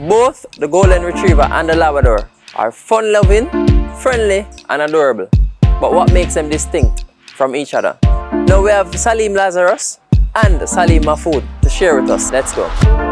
Both the Golden Retriever and the Labrador are fun-loving, friendly and adorable. But what makes them distinct from each other? Now we have Salim Lazarus and Salim Mahfood to share with us. Let's go.